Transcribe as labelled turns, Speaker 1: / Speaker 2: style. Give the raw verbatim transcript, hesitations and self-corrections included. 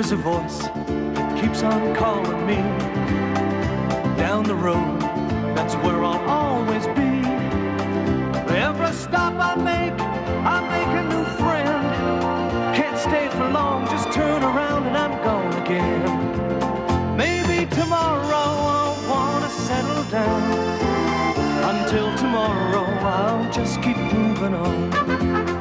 Speaker 1: there's a voice that keeps on calling me. Down the road, that's where I'll always be. Every stop I make, I make a new friend. Can't stay for long, just turn around and I'm gone again. Maybe tomorrow I'll wanna settle down. Until tomorrow I'll just keep moving on.